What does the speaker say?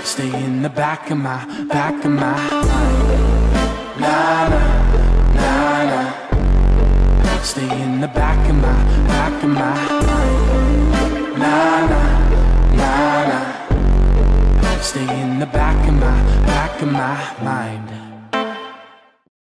Stay in the back of my mind. Na na, na na. Stay in the back of my mind. Na na, na na. Stay in the back of my mind.